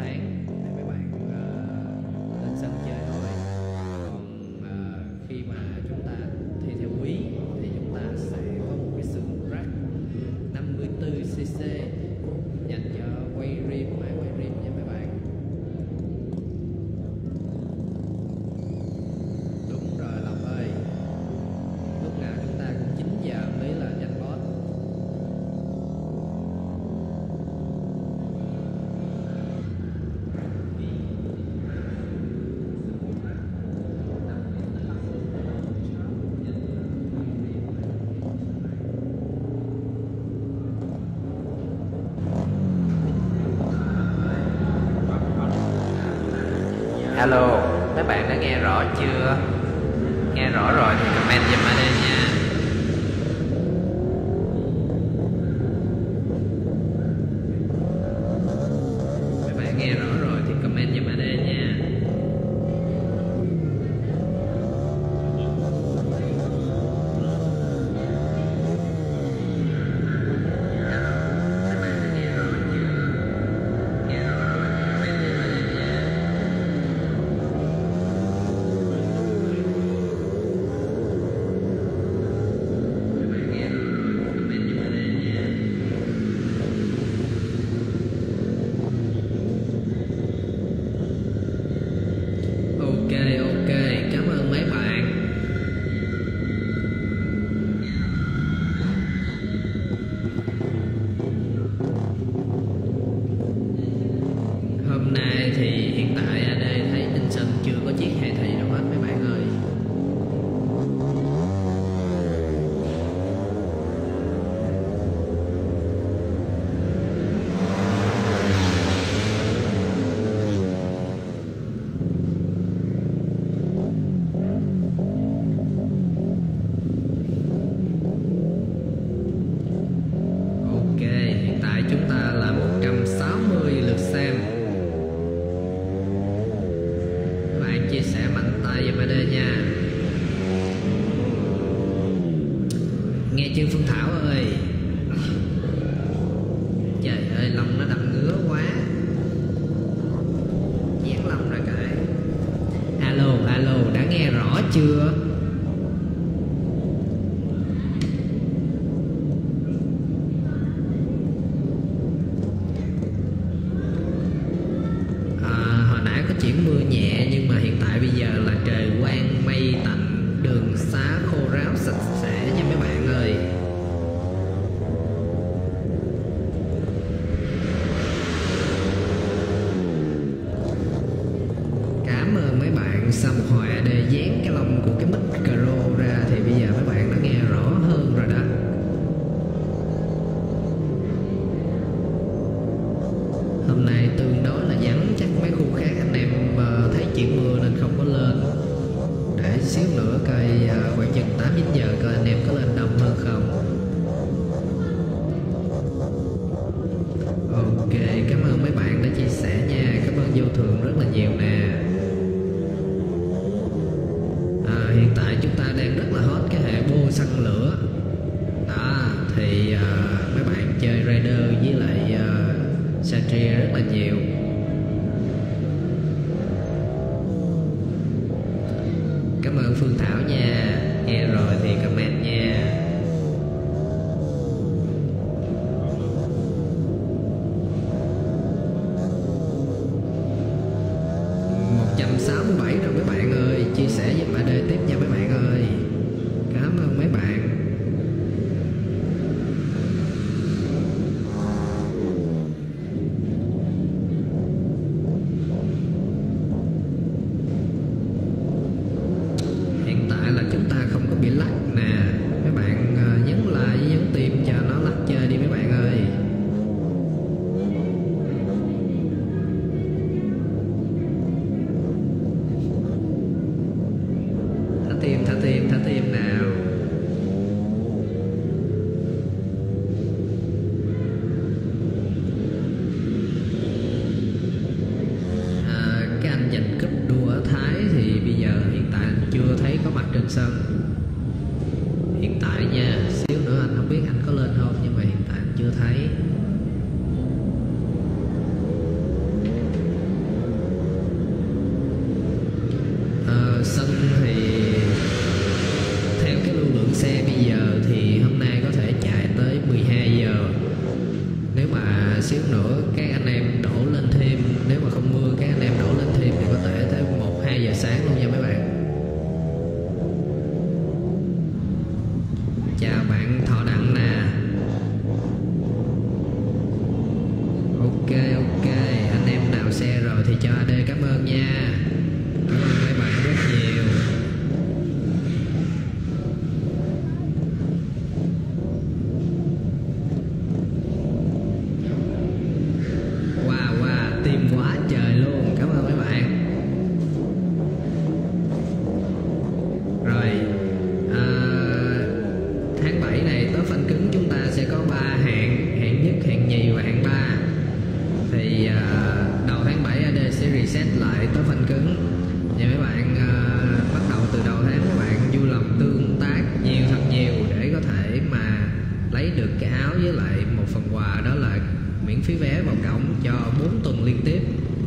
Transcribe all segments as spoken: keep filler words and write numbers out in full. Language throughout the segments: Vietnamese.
tháng để mấy bạn uh, lên sân chơi thôi. Còn uh, khi mà chúng ta thi theo quý thì chúng ta sẽ có một cái xưởng rack năm mươi tư xê xê dành cho quay rim, máy quay rim nha mấy bạn. Đúng rồi Lộc ơi, lúc nào chúng ta cũng chín giờ mới là nhanh boss. Alo, mấy bạn đã nghe rõ chưa? Nghe rõ rồi thì comment giùm ở đây nha. Mấy bạn nghe rõ rồi thì comment giùm ở đây nha. Hôm nay thì hiện tại ở đây thấy trên sân chưa có chiếc hệ thị đâu hết mấy bạn ơi. Ok, hiện tại chúng ta là một trăm sáu mươi lượt xem. Chia sẻ mạnh tay giùm ở đây nha. Nghe chưa Phương Thảo ơi? Trời ơi, lông nó đậm ngứa quá, dán lông ra cái. Alo, alo, đã nghe rõ chưa? Chuyển mưa nhẹ nhưng mà hiện tại bây giờ là trời quang mây tạnh, đường xá khô ráo sạch sẽ nha mấy bạn ơi. Cảm ơn mấy bạn. Sau một hồi để dán cái lông của cái micro ra thì bây giờ mấy bạn đã nghe rõ hơn rồi đó. Hôm nay tương đối là vắng, chắc mấy khu khác anh em uh, thấy chuyển mưa nên không có lên. Để xíu nữa coi uh, khoảng chừng tám chín giờ coi anh em có lên đông hơn không. Ok, cảm ơn mấy bạn đã chia sẻ nha. Cảm ơn Vô Thường rất là nhiều nè. À, hiện tại chúng ta đang rất là hot cái hệ bô săn lửa đó, thì uh, mấy bạn chơi Raider với lại uh, Satria rất là nhiều. Cảm ơn Phương Thảo nha. Nghe rồi thì comment nha. Một trăm sáu mươi bảy rồi mấy bạn ơi. Chia sẻ với bạn đời tiếp nha mấy bạn ơi. Cảm ơn mấy bạn. Chúng ta không có bị lắc nè. Mấy bạn uh, nhấn like, nhấn tim cho nó lắc chơi đi mấy bạn ơi. Nó tim nay có thể chạy tới mười hai giờ. Nếu mà xíu nữa các anh em đổ lên thêm, nếu mà không mưa các anh em đổ lên thêm thì có thể tới một hai giờ sáng luôn nha mấy bạn. Chào bạn Thọ Đặng nè. Ok ok, anh em nào xe rồi thì cho a đê cảm ơn nha. Cảm ơn mấy bạn rất nhiều. Wow wow, tim quá trời luôn. Cảm ơn mấy bạn. Rồi à, tháng bảy này tớ phanh cứng chúng ta sẽ có ba hạng: hạng nhất, hạng nhì và hạng ba. Thì à, đầu tháng bảy a đê sẽ reset lại tớ phanh cứng. Và mấy bạn à, bắt đầu từ đầu tháng các bạn vui lòng tương tác nhiều thật nhiều để có thể mà lấy được cái áo với lại một phần quà, đó là miễn phí vé vào cổng cho bốn tuần liên tiếp.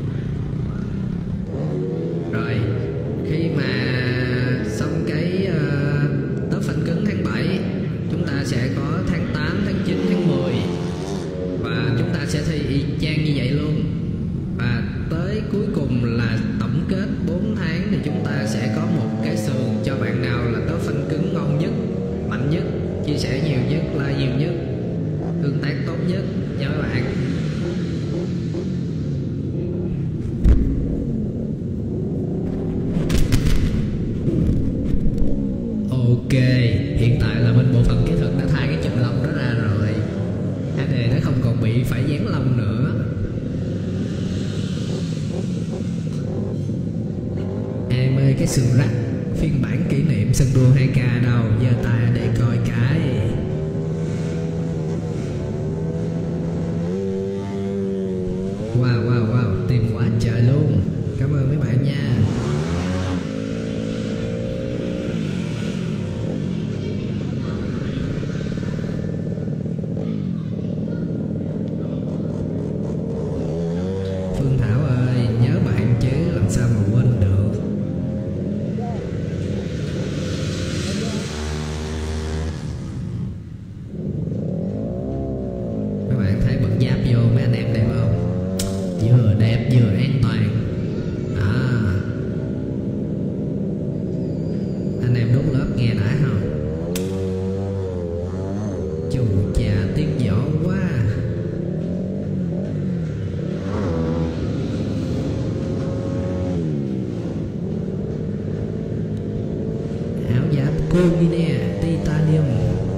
Rồi khi mà xong cái uh, tớ phanh cứng tháng bảy, chúng ta sẽ có tháng tám, tháng chín, tháng mười và chúng ta sẽ thi y chang như vậy luôn. Và tới cuối cùng là tổng kết bốn tháng thì chúng ta sẽ có một cái sườn cho bạn nào là tớ phanh cứng ngon nhất, mạnh nhất, chia sẻ nhiều nhất, like nhiều nhất, tương tác tốt nhất nha các bạn. Ok, hiện tại là bên bộ phận kỹ thuật đã thay cái chùm lông đó ra rồi. a đê nó không còn bị phải dán lông nữa. Em ơi, cái sườn rắc phiên bản kỷ niệm sân đua hai K đâu, giơ tay để coi cái. Wow wow wow, tìm quá trời luôn. Cảm ơn mấy bạn nha. Phương Thảo ơi, nhớ bạn chứ làm sao mà quên được. Các bạn thấy bật giáp vô mấy anh em đẹp không? Vừa đẹp vừa an toàn. À, anh em đốt lớp nghe đã không? Chù chà, tiếng gió quá. Áo giáp Cogine Titanium.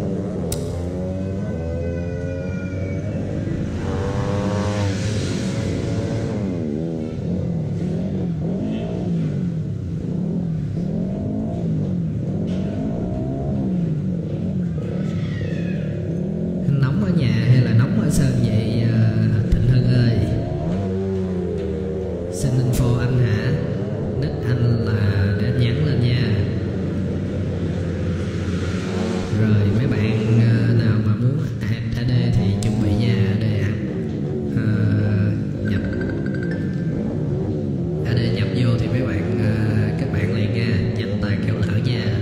Nóng ở nhà hay là nóng ở Sơn vậy Thịnh Hưng ơi? Xin info anh hả? Nick anh là để anh nhắn lên nha. Rồi mấy bạn nào mà muốn a đê thì chuẩn bị nha. a đê à, nhập a đê nhập vô thì mấy bạn à, các bạn liền nha, nhanh tay kéo lỡ nha.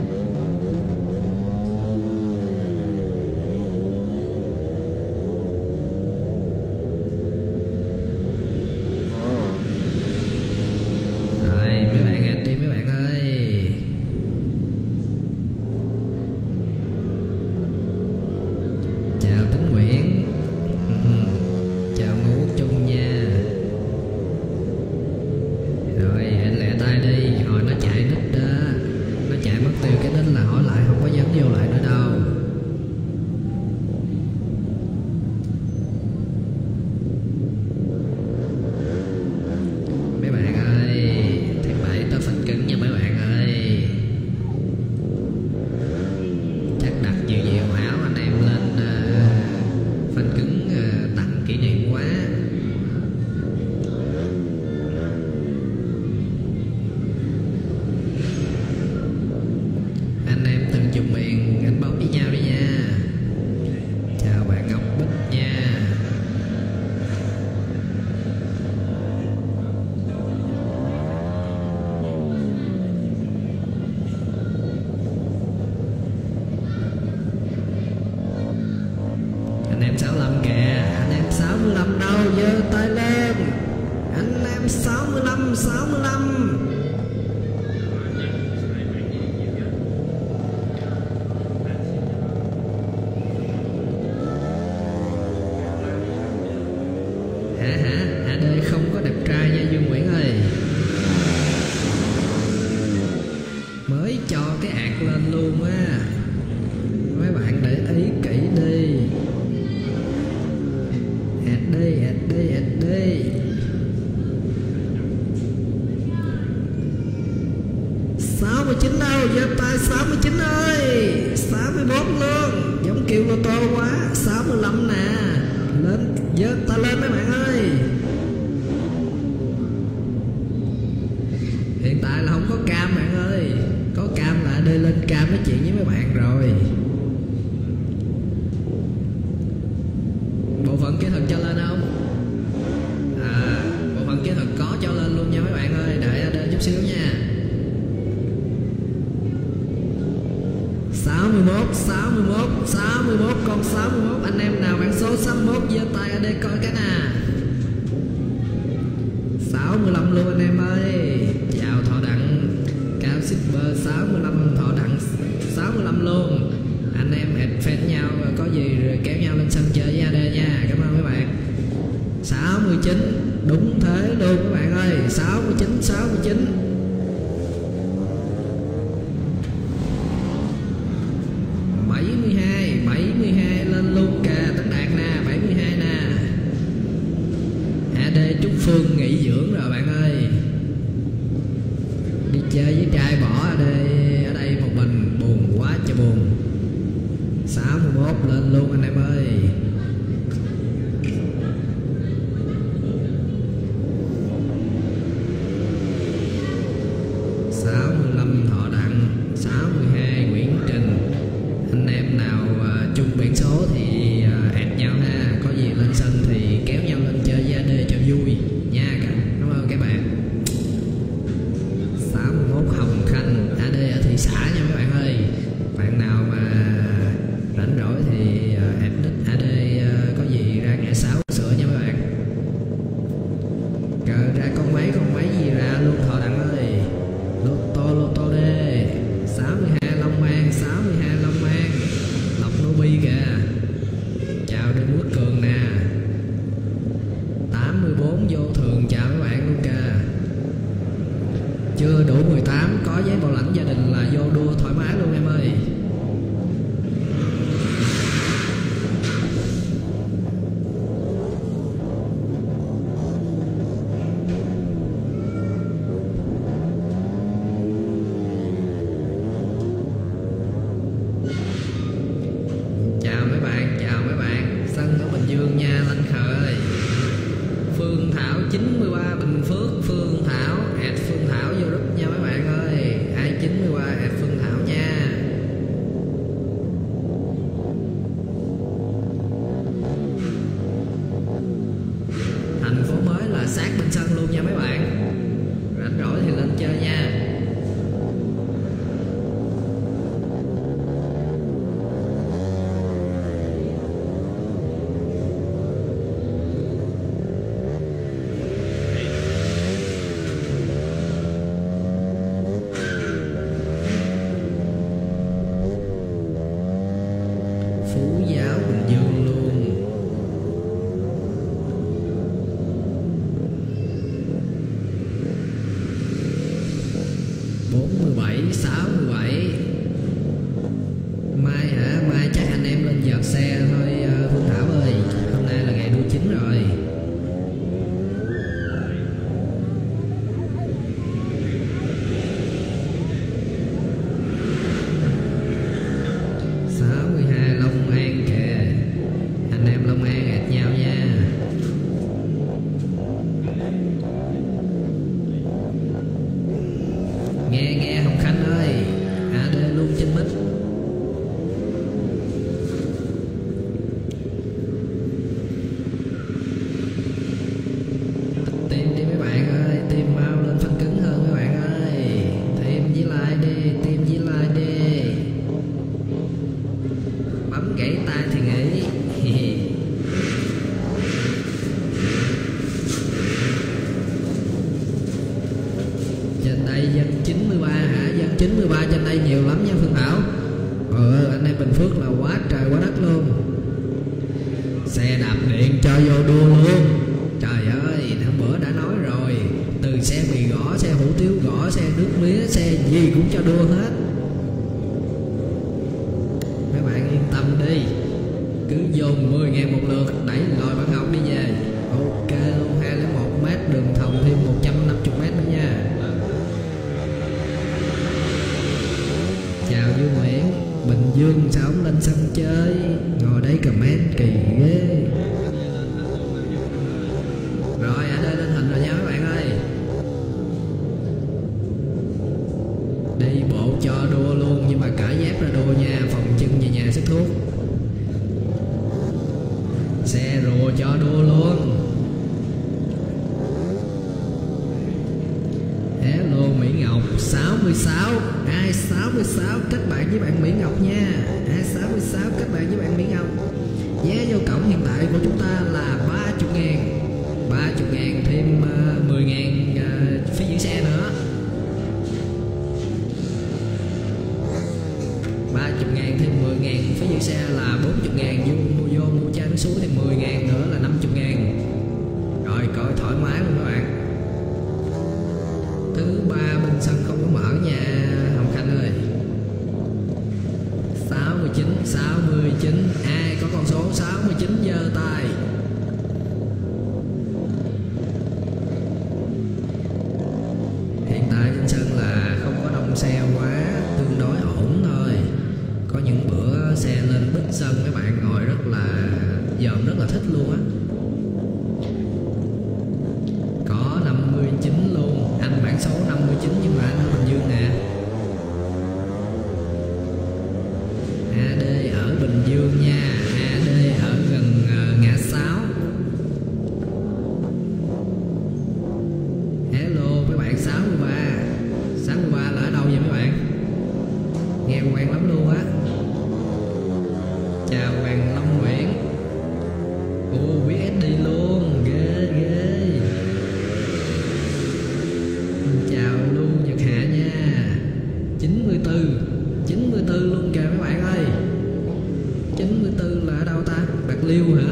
Rồi mấy bạn ăn đi mấy bạn ơi. Chào Tính Nguyễn. Chào Ngô Quốc Trung nha. Rồi anh lẹ tay đi, hồi nó chạy nít đó, nó chạy mất tiêu cái nít là hỏi lại không có dám vô lại nữa đâu. Mấy bạn ơi, tháng bảy tao phanh cứng nha mấy bạn ơi. chín đâu, giơ tay sáu mươi chín ơi. Sáu mươi mốt luôn, giống kiểu lô tô quá. Sáu mươi lăm nè, lên giơ tay lên mấy bạn ơi. Hiện tại là không có cam bạn ơi, có cam là đi lên cam nói chuyện với mấy bạn rồi. Bộ phận kỹ thuật cho lên không? À, bộ phận kỹ thuật có cho lên luôn nha mấy bạn ơi, đợi ở đây chút xíu nha. Sáu mươi mốt, sáu mươi mốt, sáu mươi mốt, con sáu mươi mốt. Anh em nào bạn số sáu mươi mốt giơ tay ở đây coi cái nè. Sáu mươi lăm luôn anh em ơi. Chào Thọ Đặng, Cao Shipper sáu mươi lăm, Thọ Đặng sáu mươi lăm luôn. Anh em hẹn fan nhau, có gì rồi kéo nhau lên sân chơi với a đê nha. Cảm ơn mấy bạn. Sáu mươi chín, đúng thế luôn các bạn ơi. Sáu mươi chín, sáu mươi chín. Bảy mươi hai, bảy mươi hai lên luôn kìa. Tấn Đạt nè, bảy mươi hai nè. a đê Trúc Phương nghỉ dưỡng rồi bạn ơi, đi chơi với trai bỏ ở đây, ở đây một mình buồn quá trời buồn. Sáu mươi mốt lên luôn anh em ơi. Sáu mươi lăm Thọ Đặng, sáu mươi hai Nguyễn Trình. Anh em nào uh, chung biển số thì uh, hẹn nhau ha, có gì lên sân thì kéo nhau lên chơi với a đê cho vui nha. Cảm ơn các bạn. Sáu mươi mốt Hồng Khanh, a đê ở thị xã nha các bạn ơi. Bạn nào mà rảnh rỗi thì uh, hẹn đích a đê uh, có gì ra ngã sáu sửa nha các bạn. Cờ ra con máy con máy gì ra luôn Thọ Đặng ơi. Lô tô lô tô đê. Sáu mươi hai Long An, sáu mươi hai Long An. Lộc Nobi kìa. Chào Đinh Quốc Cường nè. Tám mươi bốn Vô Thường, chào các bạn luôn kìa. Chưa đủ mười tám, có giấy bảo lãnh gia đình là vô đua thoải mái luôn em ơi. Chào mấy bạn, chào mấy bạn. Sân ở Bình Dương nha, Lanh Khờ ơi. Phương Thảo chín mươi ba Bình Phước, Phương Thảo, add Phương Thảo vô group nha mấy bạn ơi. Ai chín mươi ba add Phương Thảo nha. Thành phố mới là sát bên sân luôn nha mấy bạn. Rảnh rỗi thì lên chơi nha. Phú Giáo Bình Dương luôn. Bốn mươi bảy, sáu mươi bảy. Mai hả? Mai chắc anh em lên giật xe thôi Phương Thảo ơi. Hôm nay là ngày đua chính rồi. Sáu mươi hai Long An kìa. Anh em Long An hẹn nhau nha. Nghe nghe Hồng Khanh ơi, a đê luôn trên mic. Tim đi mấy bạn ơi, tim mau lên phanh cứng hơn mấy bạn ơi. Tim với like đi, tim với like đi. Bấm gãy tay thì nghỉ. Trên đây dân chín mươi ba hả? Dân chín mươi ba trên đây nhiều lắm nha Phương Thảo. Ừ, anh em Bình Phước là quá trời quá đất luôn. Xe đạp điện cho vô đua luôn. Trời ơi, hôm bữa đã nói rồi, từ xe mì gõ, xe hủ tiếu gõ, xe nước mía, xe gì cũng cho đua hết. Mấy bạn yên tâm đi, cứ dồn mười ngàn một lượt, đẩy lòi bạn học đi về. Ok luôn, hai lẻ một mét, đường Thồng thêm một trăm năm mươi mét nữa nha. Dương sao không lên sân chơi, ngồi đấy comment kỳ ghê. Rồi ở đây lên hình rồi nha các bạn ơi. Đi bộ cho đua luôn nhưng mà cởi dép ra đua nha, phòng chân về nhà sức thuốc. Xe rùa cho đua luôn. Hello Mỹ Ngọc sáu mươi sáu. Ai sáu mươi sáu kết bạn với bạn Mỹ Ngọc nha. Ai sáu mươi sáu kết bạn với bạn Mỹ Ngọc. Giá vô cổng hiện tại của chúng ta là ba mươi ngàn. ba mươi ngàn thêm uh, mười ngàn uh, phí giữ xe nữa. ba mươi ngàn thêm mười ngàn phí giữ xe là bốn mươi ngàn. Vô mua vô mua chai nước suối thì mười ngàn nữa là năm mươi ngàn. Rồi coi thoải mái luôn các bạn. Thứ ba bên sân không có mở nha Hồng Khanh ơi. Sáu mươi chín. Sáu mươi chín. Ai có con số sáu mươi chín giơ tay. Hiện tại trên sân là không có đông xe quá, tương đối ổn thôi. Có những bữa xe lên bít sân các bạn ngồi rất là dòm, rất là thích luôn á. Có năm mươi chín luôn. Anh bản số năm mươi chín nhưng mà anh ở Bình Dương nè. a đê ở Bình Dương nha. a đê ở gần uh, ngã sáu. Hello mấy bạn sáu mươi ba. sáu mươi ba là ở đâu vậy mấy bạn? Nghe quen lắm luôn á. Chào Hoàng Long Nguyễn. Ồ biết ét đê luôn. Ghê ghê. Chào Lưu Nhật Hạ nha. chín mươi tư. chín mươi tư luôn kìa mấy bạn ơi. chín mươi tư là ở đâu ta? Bạc Liêu hả?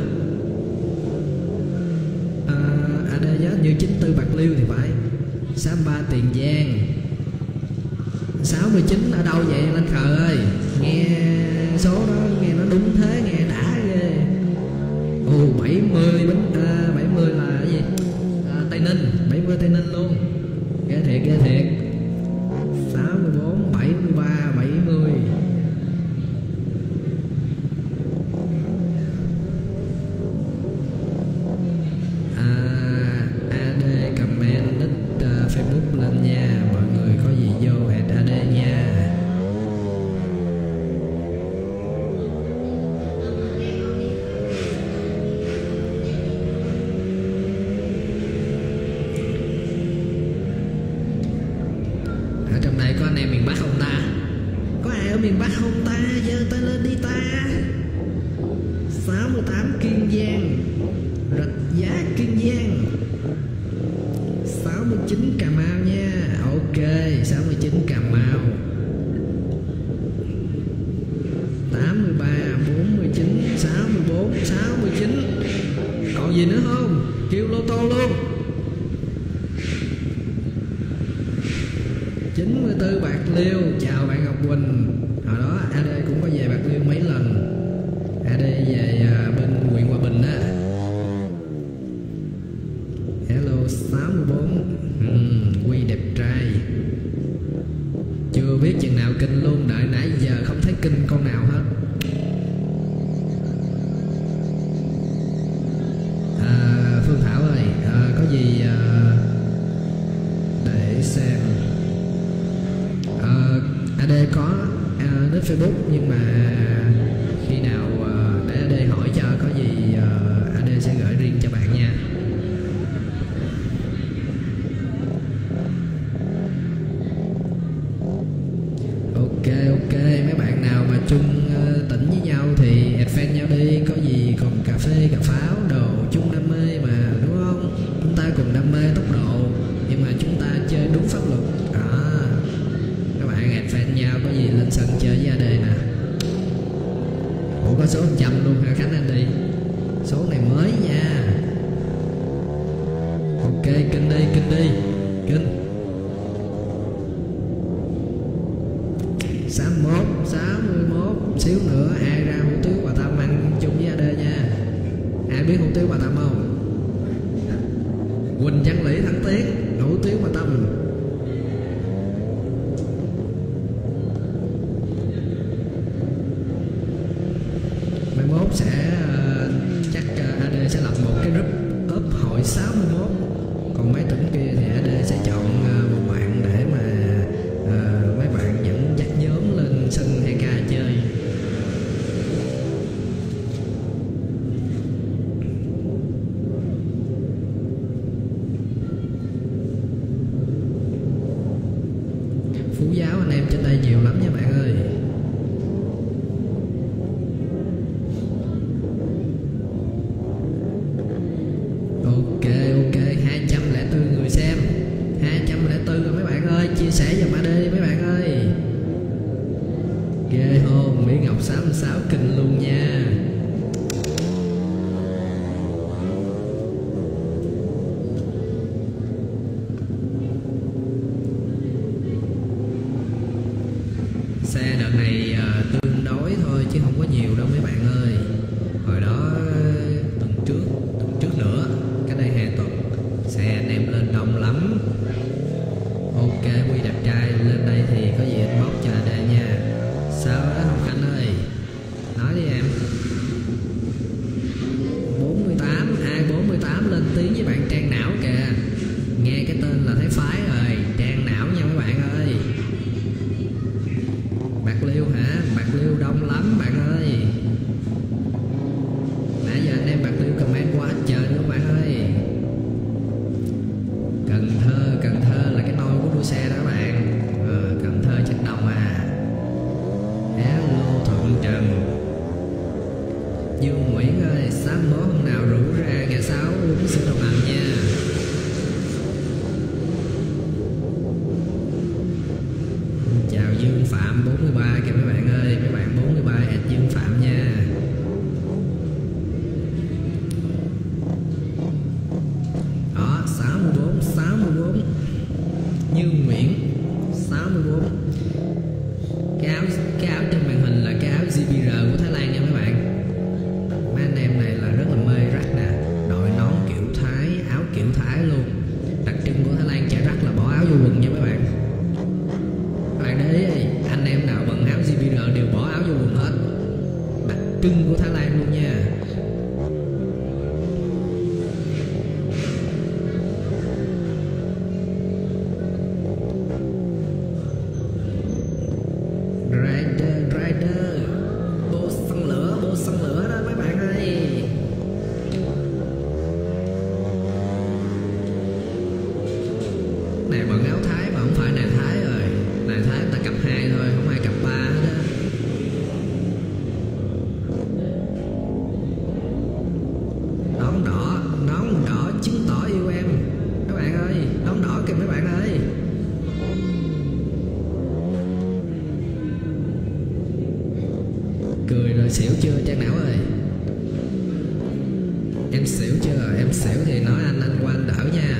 À, ở đây nhớ như chín mươi tư Bạc Liêu thì phải. sáu mươi ba Tiền Giang. sáu mươi chín ở đâu vậy Lên Khờ ơi? Nghe số đó nghe nó đúng thế, nghe đã ghê. Ồ bảy mươi à, bảy mươi là cái gì? À, Tây Ninh. bảy mươi Tây Ninh luôn. Ghê thiệt ghê thiệt. Sáu mươi bốn. Bảy mươi ba. Bảy mươi. à, a đê comment nick uh, Facebook lên nha. Mọi người có gì vô hẹn a đê nha. Ở trong đây có anh em miền Bắc không ta? Có ai ở miền Bắc không ta? Giơ tay lên đi ta. Sáu mươi tám Kiên Giang. Rạch Giá Kiên Giang. Sáu mươi chín Cà Mau nha. Ok sáu mươi chín Cà Mau. Tám mươi ba. Bốn mươi chín. Sáu mươi bốn. Sáu mươi chín. Còn gì nữa không? Kêu lô tô luôn. chín mươi tư Bạc Liêu. Chào bạn Ngọc Quỳnh. Hồi đó a đê cũng có về Bạc Liêu mấy lần. a đê về bên huyện Hòa Bình á. Hello sáu mươi bốn. uhm, Quy đẹp trai. Chưa biết chừng nào kinh luôn. Đợi nãy giờ không thấy kinh con nào hết. à, Phương Thảo ơi, à, có gì à, để xem. à, a đê có à, nick Facebook nhưng mà khi nào à, để a đê hỏi cho, có gì à, a đê sẽ gửi riêng cho bạn nha. Ok ok, mấy bạn nào mà chung uh, tỉnh với nhau thì add friend nhau đi. Có gì còn cà phê cà pháo đồ, chung đam mê mà đúng không? Chúng ta cùng đam mê tốc độ nhưng mà chúng ta chơi đúng pháp luật đó. Các bạn add friend nhau, có gì lên sân chơi với a đê nè. Ủa có số một trăm luôn hả Khánh Anh đi? Số này mới nha. Ok kinh đi kinh đi kinh. Sáu mươi mốt. Sáu mươi mốt. Xíu nữa ai ra hủ tiếu Bà Tâm ăn chung với a đê nha. Ai biết hủ tiếu Bà Tâm không? Quỳnh Văn Lý Thắng Tiến. Hủ tiếu Bà Tâm. Phú Giáo anh em trên đây nhiều lắm nha bạn ơi. Ok ok, hai trăm lẻ bốn người xem, hai trăm lẻ bốn rồi mấy bạn ơi, chia sẻ giùm a đê đi mấy bạn ơi. Ghê hồn, Mỹ Ngọc sáu sáu kinh luôn nha. Xe đợt này uh, tương đối thôi chứ không có nhiều đâu mấy bạn ơi. Hồi đó tuần trước, tuần trước nữa, cái đây hai tuần xe anh em lên đông lắm. Ok, Quy đẹp trai lên đây thì có gì anh bóc cho đây nha. Sao đó Hồng Khanh ơi, nói đi em. Bốn mươi tám, ai bốn mươi tám lên tiếng với bạn Trang Não kìa. Nghe cái tên là thấy phái rồi, Trang Não nha mấy bạn ơi. Bạc Liêu hả? Bạc Liêu đông lắm bạn ơi. Nãy giờ anh em Bạc Liêu comment quá trời luôn bạn ơi. Cần Thơ, Cần Thơ là cái nôi của đua xe đó các bạn. Ờ, Cần Thơ chất đông à. Hello Thuận Trần. Dương Nguyễn ơi, sám bó hôm nào rủ ra ngày sáu uống sữa đậu nành nha. Chào Dương Phạm bốn mươi ba kìa mấy bạn ơi, mấy bạn bốn mươi ba at Dương Phạm nha. Đó, sáu mươi bốn, sáu mươi bốn. Như Nguyễn sáu mươi bốn. Cái áo, cái áo trên màn hình là cái áo giê pê rờ của Thái Lan nha mấy bạn. Mấy anh em này là rất là mê rắc nè, đội nón kiểu Thái, áo kiểu Thái luôn. Đặc trưng của Thái Lan chạy rắc là bỏ áo vô quần nha mấy bạn. Bạn để ý, anh em nào bận áo giê pê rờ đều bỏ áo vô quần hết. Đặc trưng của Thái Lan luôn nha. Rider, Rider, bô xăng lửa, bô xăng lửa đó mấy bạn ơi. Này bận áo Thái mà không phải này Thái rồi. Này Thái ta cấp hai thôi, không ai cấp ba hết á. Nón đỏ, nón đỏ chứng tỏ yêu em các bạn ơi, nón đỏ kìa mấy bạn ơi. Cười rồi xỉu chưa Trang Não ơi? Em xỉu chưa? Em xỉu thì nói anh, anh qua anh đỡ nha.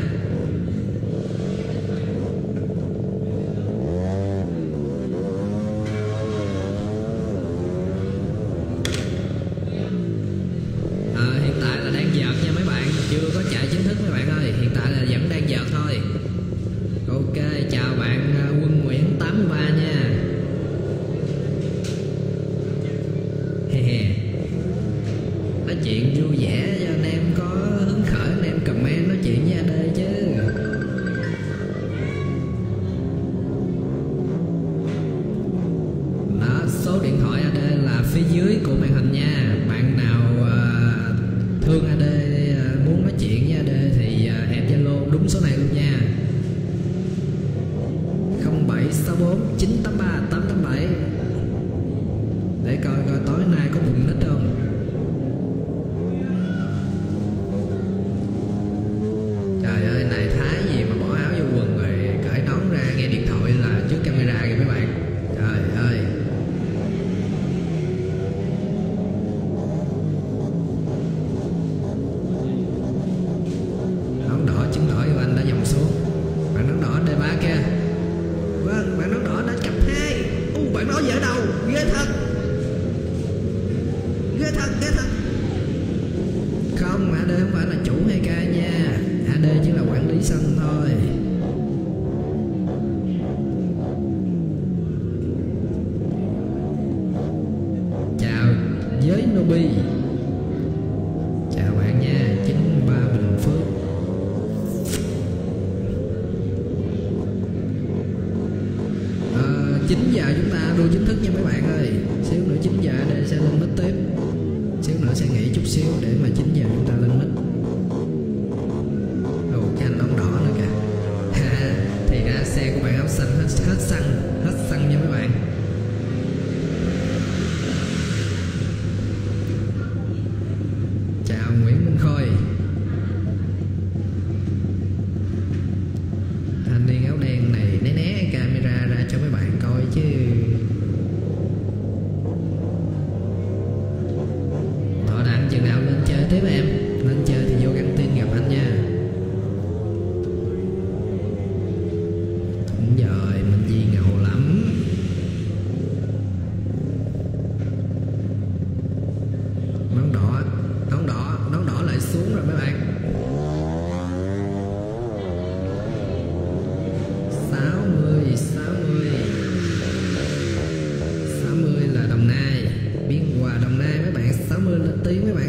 À, hiện tại là đang vợt nha mấy bạn, chưa có chạy chính thức mấy bạn ơi, hiện tại là vẫn đang vợt thôi. Ok, chào bạn Quân Nguyễn tám mươi ba nha. Nói chuyện vui vẻ cho anh em có hứng khởi, anh em comment nói chuyện với a đê chứ. Đó, số điện thoại a đê là phía dưới của màn hình nha. Bạn nào uh, thương a đê, uh, muốn nói chuyện với a đê thì uh, add Zalo đúng số này luôn nha. không bảy sáu bốn chín tám ba tám tám bảy. Để coi coi tối nay có bùng nít không. Trời ơi, này Thái gì mà bỏ áo vô quần rồi cởi nón ra nghe điện thoại là trước camera kìa mấy bạn. Trời ơi. Nón đỏ chứng tỏ yêu anh đã dòng xuống. Bạn nón đỏ đê ba kia. Vâng, bạn nón đỏ đã cặp hai. U, bạn nói dở đầu, ghê thật. Ghê thật, ghê thật. Không, a đê không phải là chủ hai ca nha. a đê chỉ là quản lý sân thôi. Chào giới Nobi. Chào bạn nha, chín ba Bình Phước. À, chín giờ chúng ta đua chính thức nha mấy bạn ơi. Xíu nữa chín giờ a đê sẽ lên mic tiếp. Xíu nữa sẽ nghỉ chút xíu để mà chín giờ chúng ta lên mic. Ồ, cái anh nón đỏ nữa kìa. Thì ra xe của bạn áo xanh hết, hết xăng.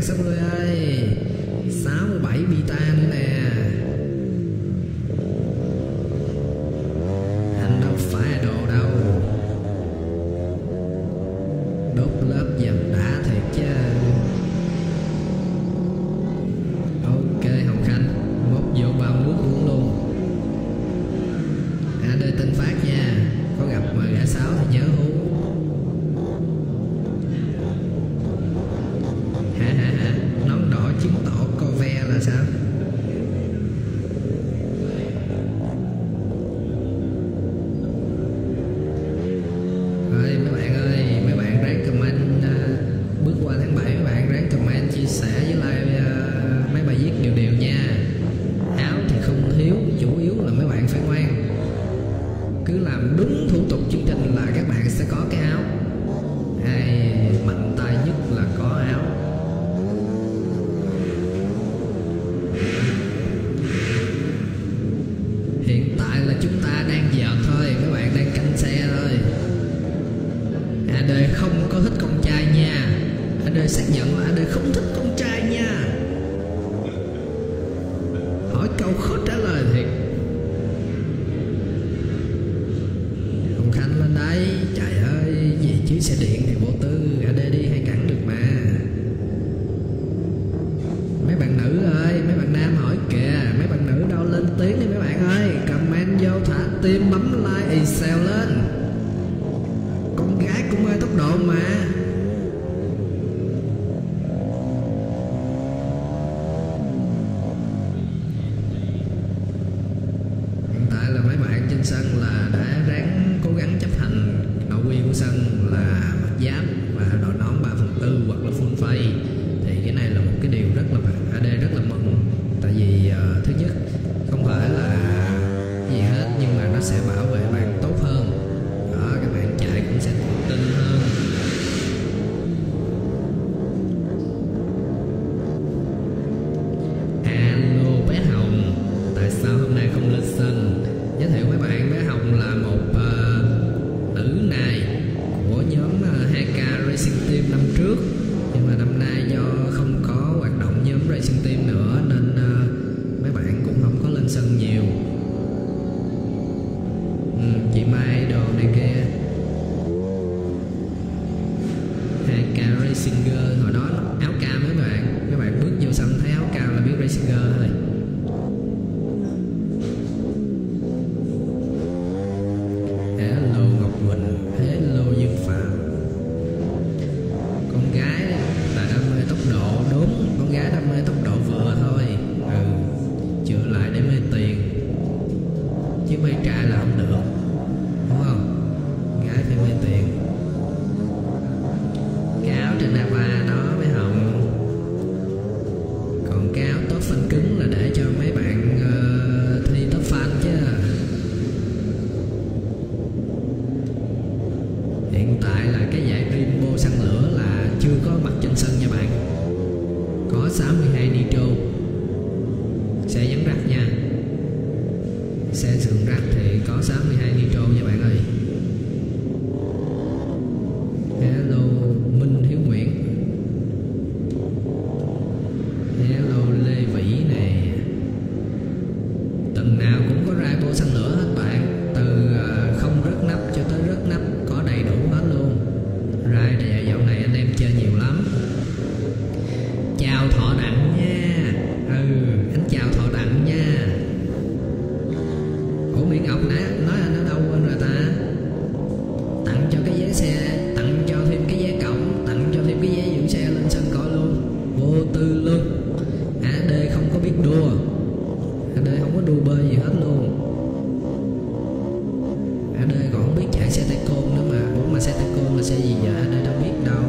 sáu mươi ơi. sáu mươi bảy beta nữa nè. Anh đâu phải đồ đâu. Đốt lớp dần đã thiệt chứ. Ok Hồng Khanh, mốt vô bao nước uống luôn. a đê Tinh Phát nha. Có gặp mà gã sáu thì nhớ hú. Hả hả hả. Nón đỏ chứng tỏ co ve là sao? Ơi mấy bạn ơi, mấy bạn ráng comment uh, bước qua tháng bảy, mấy bạn ráng comment chia sẻ với like uh, mấy bài viết đều đều nha. Áo thì không thiếu, chủ yếu là mấy bạn phải ngoan. Cứ làm đúng thủ tục chương trình là các bạn sẽ có cái áo. Ai mạnh tay nhất là có áo. Hiện tại là chúng ta đang giỡn thôi, các bạn đang canh xe thôi. a đê không có thích con trai nha. a đê xác nhận là a đê không thích con trai nha. Hỏi câu khó trả lời thiệt. Hồng Khanh lên đây. Trời ơi, gì chứ xe điện thì vô tư, a đê đi hay cản được mà. Mấy bạn nữ ơi, mấy bạn nam hỏi kìa. Mấy bạn nữ đâu lên tiếng đi mấy bạn ơi. Comment vô, thả tim, bấm like, y xèo lên. Con gái cũng mê tốc độ mà. Hiện tại là mấy bạn trên sân là đã ráng cố gắng chấp hành nội quy của sân là mặc giáp và đội nón ba phần tư hoặc là full face. Thì cái này là một cái điều rất là a đê rất là mừng. Tại vì uh, thứ nhất không phải là gì hết, nhưng mà nó sẽ bảo vệ bạn tốt hơn. Đó, các bạn chạy cũng sẽ tự tin hơn. Alo bé Hồng, tại sao hôm nay không lên sân? Giới thiệu với bạn, bé Hồng là một uh, nữ nài của nhóm uh, hai K Racing Team năm trước. Nhưng mà năm nay do không có hoạt động nhóm Racing Team nữa nên uh, mấy bạn cũng không có lên sân nhiều. Ừ, chị Mai đồ này kia. hai K Racing Girl hồi đó áo cam mấy bạn. Các bạn bước vô sân thấy áo cam là biết Racing Girl thôi. Hello Ngọc Quỳnh, hello Dương Phạm. Con gái là đam mê tốc độ. Đúng, con gái đam mê tốc độ vừa thôi. Ừ, chữa lại để mê tiền, chứ mê trai là không được, đúng không? Gái phải mê tiền. Cái áo trên Nava đó mấy Hồng. Còn cái áo top fan cứng là để cho mấy bạn uh, thi top fan chứ. Hiện tại là cái giải Rainbow săn lửa là chưa có mặt trên sân nha bạn. Có sáu mươi hai nitro. Xe dán rắc nha. Xe sườn rắc thì có sáu mươi hai nitro nha bạn ơi. Hello Minh Hiếu Nguyễn. Hello Lê Vĩ nè. Tuần nào cũng có Rainbow săn lửa hết bạn. Từ uh, không rớt nắp cho tới rớt nắp có đầy đủ hết luôn. Rai này dạo này anh em chơi nhiều lắm. Chào Thọ Đặng nha. Ừ, anh chào Thọ Đặng nha. Ủa Nguyễn Ngọc nãy nói anh ở đâu quên rồi ta? Tặng cho cái vé xe, tặng cho thêm cái vé cổng, tặng cho thêm cái vé giữ xe lên sân coi luôn. Vô tư luôn. a đê không có biết đua. a đê không có đua bơi gì hết luôn. a đê còn không biết chạy xe tay côn nữa mà. Ủa mà xe tay côn là xe gì vậy? a đê đâu biết đâu.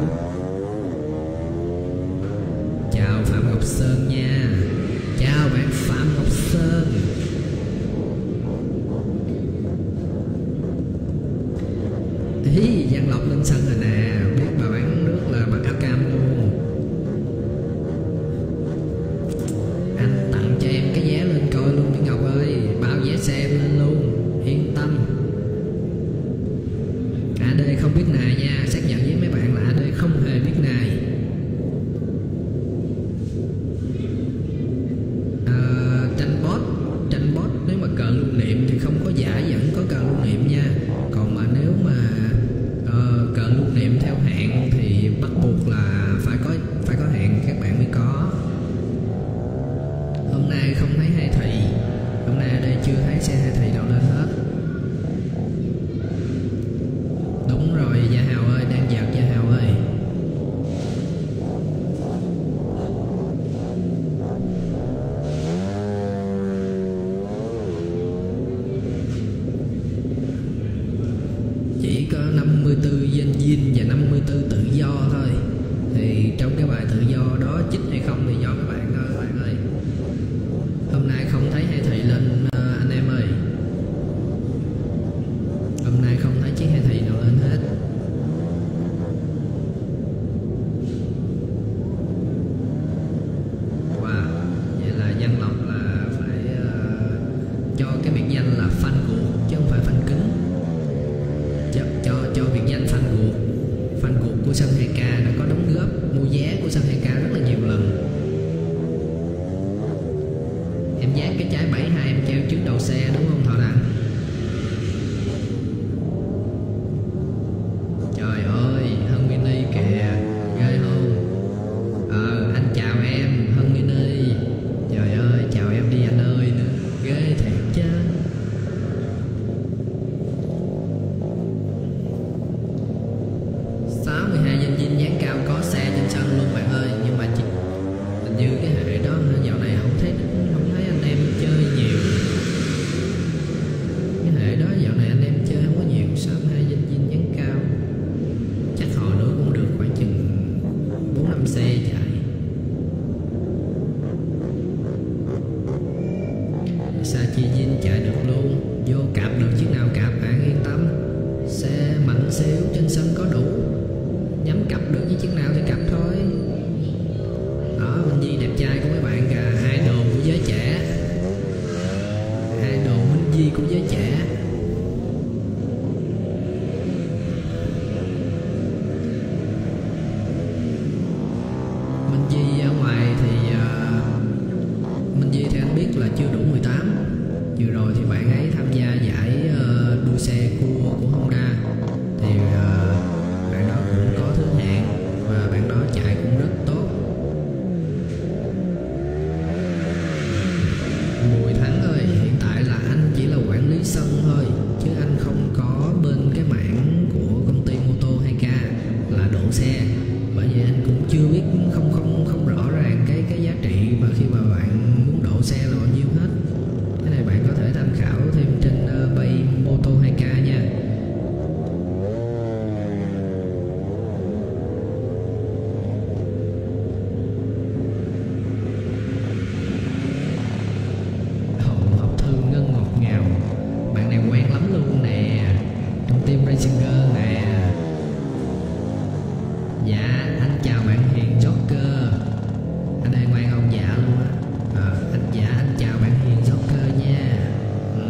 Chào Phạm Ngọc Sơn nha. Chào bạn Phạm Ngọc Sơn. Ý, Giang Lộc lên sân rồi nè. Biết bà bán nước là mặc áo cam luôn. Anh tặng cho em cái vé lên coi luôn Nguyễn Ngọc ơi. Bao vé xe em lên luôn, yên tâm. a đê không biết nài nha. Xác nhận với mấy bạn là a đê không hề biết nài. không có giải vẫn có cờ lưu niệm nha. Còn mà nếu mà uh, cờ lưu niệm theo hạn thì bắt buộc là phải có phải có hạn các bạn mới có. Hôm nay không thấy hai thị, hôm nay ở đây chưa thấy xe hai thị đâu lên hết. Đúng rồi Gia Hào ơi, đang giật Gia Hào ơi. Chỉ có năm mươi tư danh dinh và năm mươi tư tự do thôi. Thì trong cái bài tự do đó chích hay không thì do các bạn thôi các bạn ơi. Hôm nay không thấy hai thị lên uh, anh em ơi. Hôm nay không thấy chiếc hai thị nào lên hết. Wow, vậy là Văn Lộc là phải uh, cho cái biệt danh là fan ruột chứ không phải fan cứng. Cho cho, cho biệt danh fan ruột. Fan ruột của sân hai K đã có đóng góp mua vé của sân hai K rất là nhiều lần. Em dán cái trái bảy hai em treo trước đầu xe đúng không Thọ Đăng? Trời ơi, Hân Mini kìa, ghê không? Ờ, anh chào em, Hân Mini. Trời ơi, chào em đi anh ơi nữa, ghê thiệt chứ. sáu mươi hai danh dinh dán cao có xe trên sân luôn bạn ơi, nhưng mà chỉ hình như cái hệ đó dạo này không thấy không thấy anh em chơi nhiều. Cái hệ đó dạo này anh em chơi không có nhiều. Sáu mươi hai danh dinh dán cao chắc hồi nữa cũng được khoảng chừng bốn năm xe chạy. Sa chi dinh chạy được luôn, vô cạp được chiếc nào cạp bạn yên tâm. Xe mạnh xe yếu trên sân có đủ, nhắm cặp được với chiếc nào thì cặp thôi. Đó, Minh Di đẹp trai của mấy bạn kìa, hai đồ của giới trẻ, hai đồ Minh Di của giới trẻ. Minh Di ở ngoài thì uh, Minh Di thì anh biết là chưa đủ mười tám. Vừa rồi thì bạn ấy tham gia giải uh, đua xe cua của Honda thì uh, bạn đó cũng có thứ hạng và bạn đó chạy cũng rất tốt. Bùi Thắng ơi, hiện tại là anh chỉ là quản lý sân thôi chứ anh không có bên cái mảng của công ty mô tô hai K là độ xe. Bởi vì anh cũng chưa biết, không không không rõ ràng cái cái giá trị mà khi mà bạn muốn độ xe là bao nhiêu hết. Cái này bạn có thể tham khảo thêm trên uh, bay mô tô hai K nha. Hậu học thư ngân ngọt ngào, bạn này quen lắm luôn nè, trong team Racinger nè. Dạ anh chào bạn Hiền Joker. Anh đây ngoan không? Dạ luôn á. À, anh dạ anh chào bạn Hiền Joker nha. Ừ.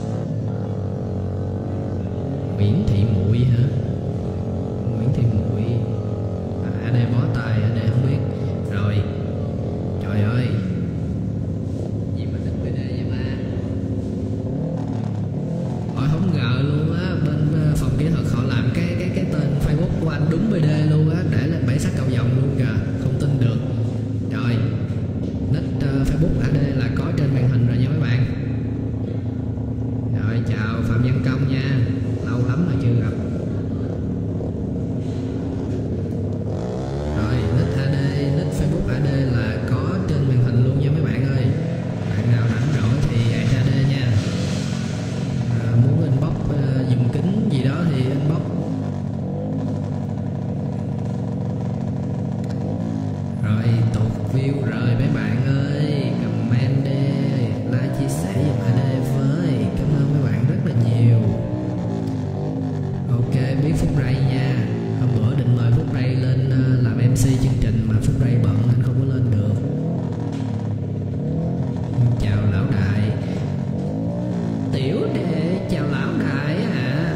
Nguyễn Thị Muội hả? Nguyễn Thị Muội à, anh đây bó tay, anh đây không biết. Rồi trời ơi, gì mà thích bê đê vậy ba? Ôi không ngờ luôn á, bên phòng kỹ thuật họ làm cái cái cái tên Facebook của anh đúng bê đê luôn á, để lên bể sắt cầu vồng luôn kìa, không tin được. Rồi nick uh, Facebook a đê là có trên màn hình rồi nha mấy bạn. Rồi chào Phạm Văn Công nha, lâu lắm rồi chưa gặp. Rồi nick a đê, nick Facebook a đê là có trên màn hình luôn nha mấy bạn ơi. Bạn nào rảnh rỗi thì a đê nha. À, muốn inbox uh, dùng kính gì đó thì inbox. Rồi tụt view rồi mấy bạn ơi, comment đi, like chia sẻ giùm a đê với, cảm ơn mấy bạn rất là nhiều. Ok, biết Phúc Ray nha, hôm bữa định mời Phúc Ray lên uh, làm em xê chương trình mà Phúc Ray bận nên không có lên được. Chào lão đại. Tiểu đệ chào lão đại à.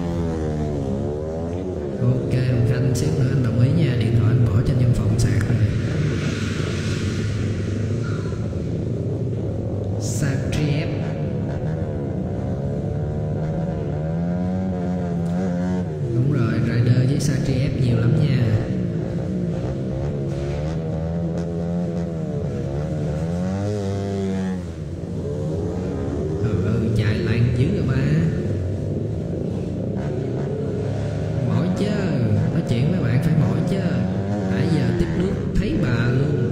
Ok Hồng Khanh, xíu nữa anh đồng ý nha, điện thoại anh bỏ trên văn phòng sạc rồi. Sạc chép. chứ. Nãy giờ tiếp nước thấy bà luôn.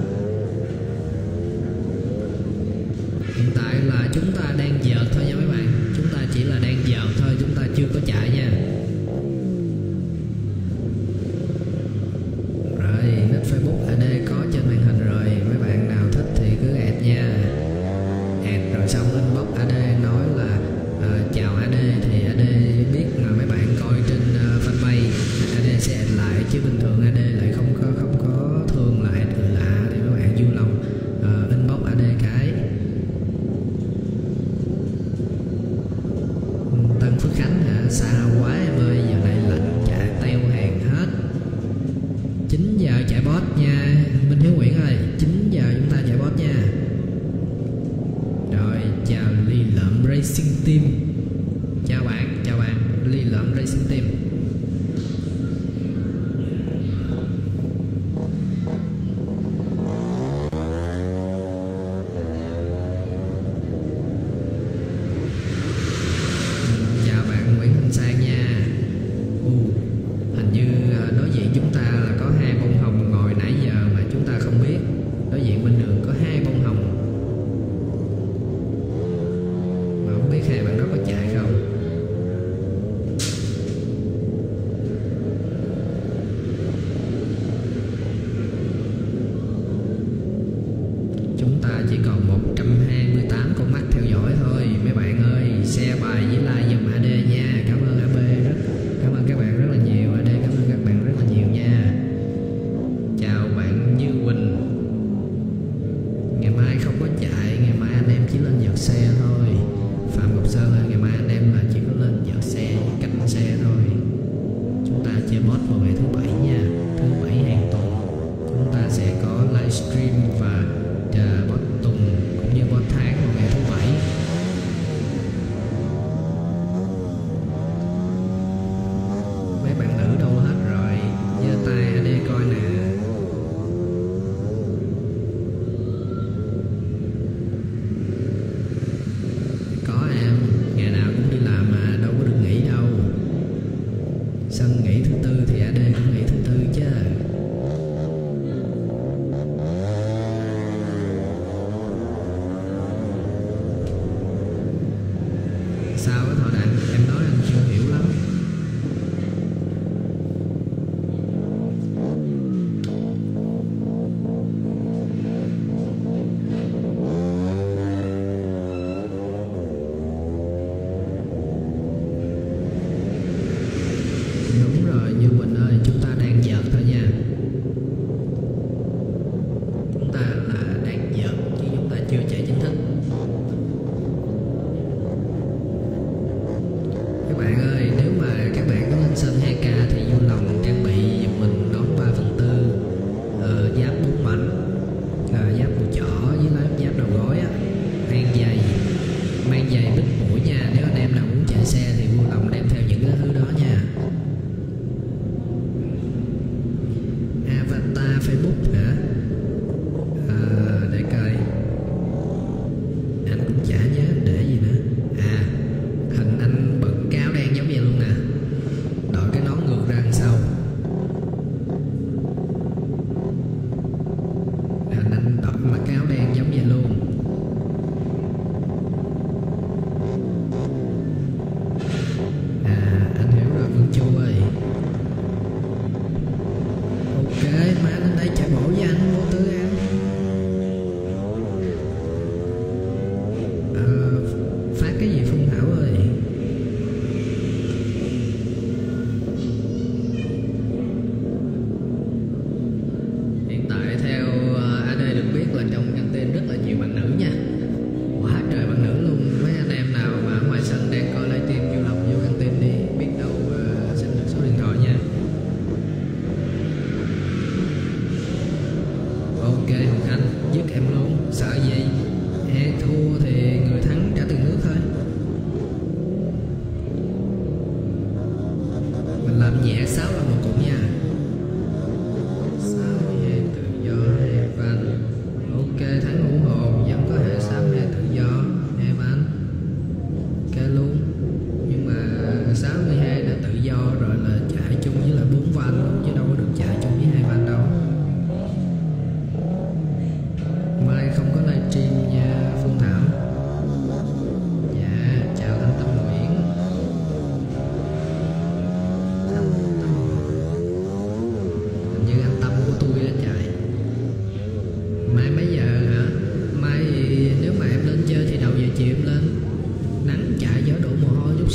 Hiện tại là chúng ta đang dợt thôi nha mấy bạn. Chúng ta chỉ là đang dợt thôi, chúng ta chưa có chạy nha. Rồi, nick Facebook a đê có trên màn hình rồi. Mấy bạn nào thích thì cứ add nha. Add rồi xong inbox a đê nói là uh, chào a đê, thì a đê biết là mấy bạn coi trên uh, fanpage, a đê sẽ add lại, chứ bình thường a đê lại không có không có thường là add người lạ, thì mấy bạn vui lòng uh, inbox a đê cái. Tân Phước Khánh hả? Xa quá em ơi, giờ này lạnh chạy teo hàng hết. Chín giờ chạy boss nha Minh Hiếu Nguyễn ơi, chín giờ chúng ta chạy boss nha. Rồi chào Ly Lợm Racing Team. Chào bạn, chào bạn Ly Lợm Racing Team. Chào bạn Nguyễn Thanh Sang nha. uh, Hình như đối diện chúng ta là có hai bông hồng ngồi nãy giờ mà chúng ta không biết. Đối diện bên đường có hai bông hồng mà không biết hai bạn đó có chạy không. Chúng ta chỉ còn một trăm hai mươi tám con mắt theo dõi thôi. Mấy bạn ơi, share bài với like giùm a đê nha. Cảm ơn a bê rất Cảm ơn các bạn rất là nhiều. a đê cảm ơn các bạn rất là nhiều nha. Chào bạn Như Quỳnh. Ngày mai không có chạy, ngày mai anh em chỉ lên giật xe thôi. Phạm Ngọc Sơn ơi, ngày mai anh em là chỉ có lên giật xe, canh xe thôi. Chúng ta chơi boss vào ngày thứ bảy nha. Thứ bảy hàng tuần chúng ta sẽ có livestream và uh, boss tuần cũng như boss tháng vào ngày thứ bảy. Mấy bạn nữ đâu hết rồi? Giơ tay a đê coi nè. Có em, ngày nào cũng đi làm mà đâu có được nghỉ đâu. Sân nghỉ thứ tư thì a đê cũng nghỉ thứ tư chứ. Sao á Thọ Đặng, em nói anh chưa hiểu lắm. Đúng rồi Như Quỳnh ơi, chúng ta đang dợt thôi nha. Chúng ta là đang dợt chứ chúng ta chưa chạy chính thức. Các bạn ơi, nếu mà các bạn có lên sân hai ca thì vui lòng trang bị giùm mình nón ba phần tư, uh, giáp bốn mảnh, uh, giáp mùa chỏ với lá giáp đầu gối á, mang giày, mang giày bít mũi nha. Nếu anh em nào muốn chạy xe thì vui lòng đem theo những cái thứ đó nha. Avatar Facebook hả? À, để coi. Anh cũng chả nhớ để gì nữa. À, hình anh bận cáo đen giống vậy luôn nè.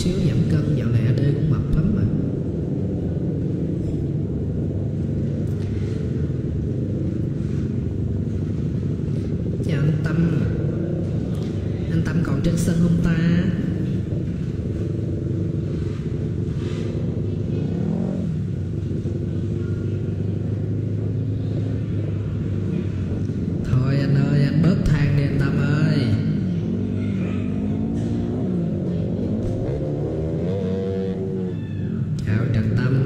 xíu giảm cân, dạo này a đê cũng mập lắm mà. Chào anh Tâm. Anh Tâm còn trên sân không ta? Thôi anh ơi, anh bớt than đi anh Tâm ơi. Chào Trần Tâm.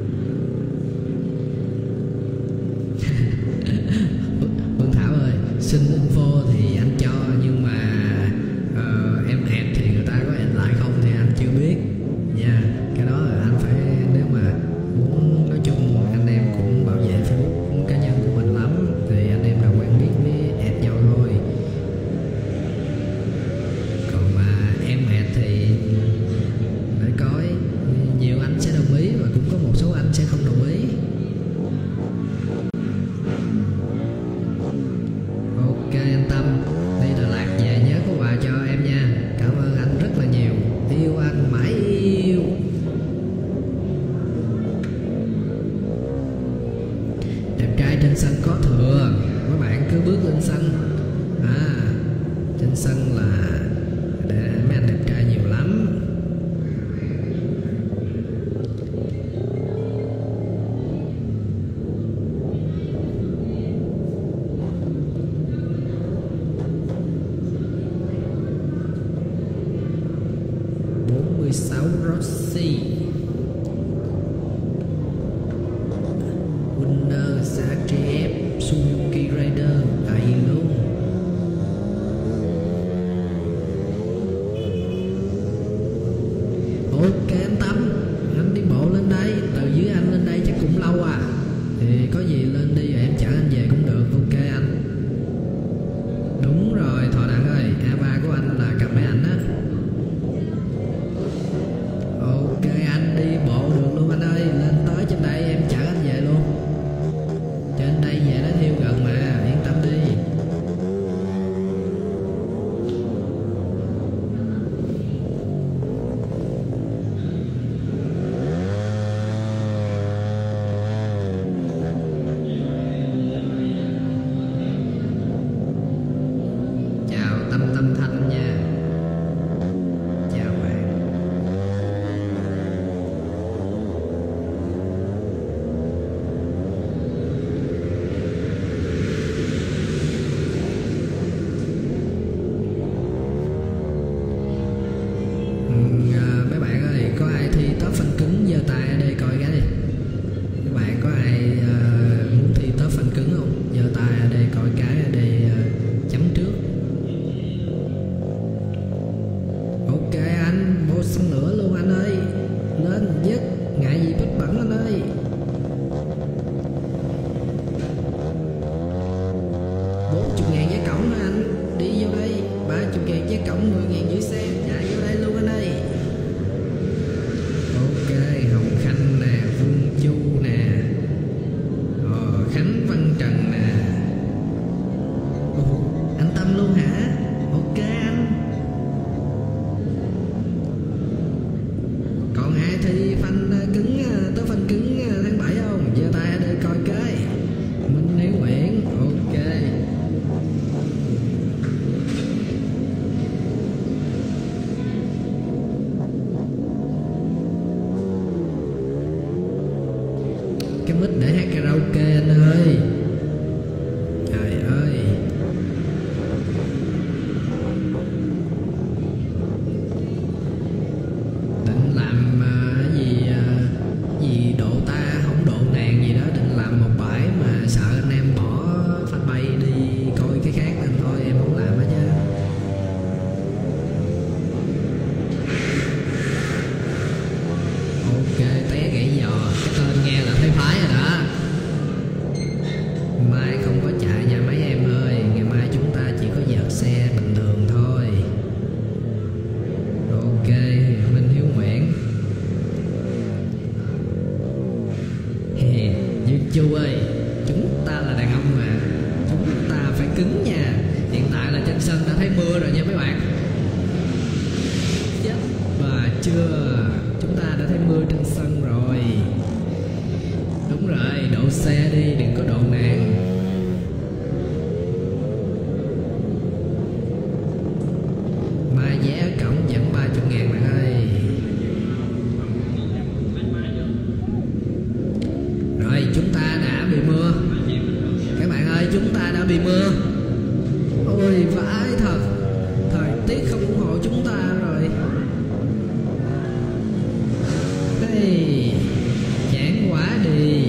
Vân Thảo ơi, xin info thì anh cho, nhưng mà uh, em add thì người ta có add lại không thì anh chưa biết nha. Cái đó là anh phải, nếu mà muốn, nói chung anh em cũng bảo vệ Facebook cá nhân của mình lắm thì anh em nào quen biết mới add nhau thôi. Còn mà em add thì để coi, nhiều anh sẽ đồng ý và cũng có một số anh sẽ không đồng ý. Ok anh Tâm, đi Đà Lạt về nhớ có quà cho em nha. Cảm ơn anh rất là nhiều. Yêu anh mãi yêu. Đẹp trai trên sân có thừa, các bạn cứ bước lên sân. À, trên sân là để mấy anh đẹp trai nhiều lắm. bốn mươi sáu Rossi Winner xê tê ép Suzuki Raider đầy luôn. Ok anh Tâm, anh đi bộ lên đây, từ dưới anh lên đây chắc cũng lâu à, thì có gì lên đi rồi em chở anh về cũng được. Ok anh. Đúng rồi Thọ Đặng ơi, a ba của anh là cặp máy ảnh á. Ok anh đi bộ được luôn anh ơi, lên tới trên đây em chở anh về luôn. Trên đây về đến Hiêu gần mà, yên tâm đi. Chào Tâm Tâm Thanh nha. Chào bạn. Ừ, à, mấy bạn ơi, có ai thi top phanh cứng giơ tay ở đây coi cái đi. Các bạn có ai à, muốn thi top phanh cứng không? Giơ tay ở đây coi cái ở đây à, chấm trước. Ok anh, vô xăng lửa luôn anh ơi. Lên dứt, ngại gì vết bẩn anh ơi. bốn mươi ngàn giá cổng hả anh? Đi vô đây. ba mươi ngàn giá cổng, mười ngàn giữ xe. Chạy vô đây luôn anh ơi. Ok, Hồng Khanh nè, Vương Chu nè, ờ, Khánh Văn Trần nè. Ồ, anh Tâm luôn hả? Ok anh. Còn ai thi phanh cứng, tới phanh cứng tháng bảy không? Giơ tay ở đây coi cái. Minh Hiếu Nguyễn, ok. Cái mic để hát karaoke anh ơi. Trời ơi. Định làm à, cái gì à, gì độ ta không độ nàng gì đó, định làm một bãi mà sợ anh em bỏ fanpage đi coi cái khác nên thôi em không làm hết chứ. Ok, té gãy giò, cái tên nghe là thấy phái rồi đó. Mai không có chạy nha mấy em ơi, ngày mai chúng ta chỉ có vợt xe bình thường thôi. Ok, Minh Hiếu Nguyễn. Hè, Dương Chu ơi, chúng ta là đàn ông mà, chúng ta phải cứng nha. Hiện tại là trên sân đã thấy mưa rồi nha mấy bạn. Chết bà chưa? Chúng ta đã thấy mưa trên sân rồi. Đúng rồi, đậu xe đi, đừng có độ nạn. Mai vé ở cổng vẫn ba mươi ngàn bạn ơi. Rồi chúng ta đã bị mưa. Các bạn ơi, chúng ta đã bị mưa. Ôi vãi thật. Thời tiết không ủng hộ chúng ta rồi. Đây, chán quá đi.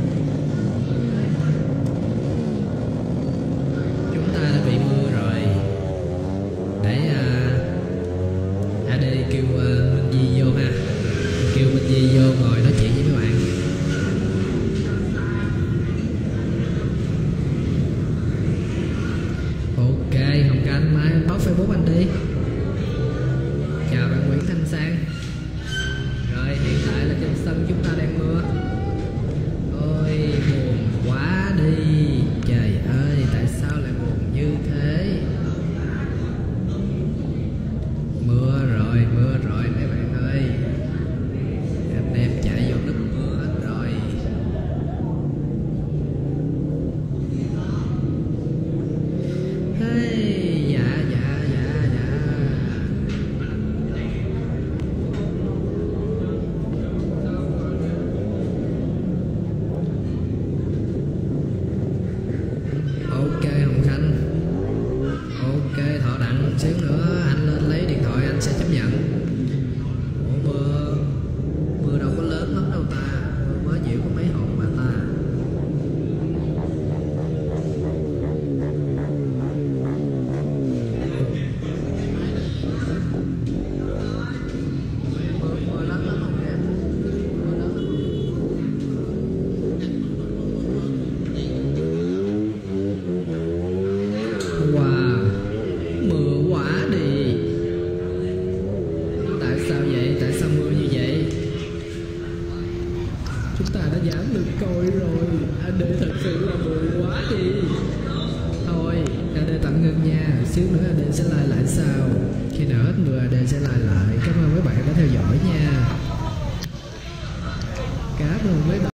Chúng ta đã bị mưa rồi. Để uh, a đê kêu uh, Minh Di vô ha. Kêu Minh Di vô ngồi nói chuyện với mấy bạn. Ok, Hồng Canh, mai bóc Facebook anh đi. Chào bạn Nguyễn Thanh Sang. Rồi hiện tại là trên sân chúng ta đang mưa. Ôi buồn quá đi. Trời ơi, tại sao lại buồn như thế? Mưa rồi, mưa rồi mấy bạn ơi. Anh em chạy vô nước mưa hết rồi. Hey, dạ dạ dạ dạ. Ok Hồng Khanh. Ok Thọ Đặng, xíu nữa anh lên lấy điện thoại anh sẽ chấp nhận. Ủa mưa mưa đâu có lớn lắm đâu ta, mưa mới chịu có mấy hột mà ta. Mưa mưa lớn lắm không em? Mưa lớn lắm không? Wow, mưa quá đi. Tại sao vậy? Tại sao mưa như vậy? Chúng ta đã giảm được coi rồi. a đê thật sự là mưa quá đi. Thôi, a đê tạm ngưng nha. Xíu nữa a đê sẽ like lại sau. Khi nào hết mưa a đê sẽ like lại. Cảm ơn mấy bạn đã theo dõi nha. Cảm ơn mấy bạn.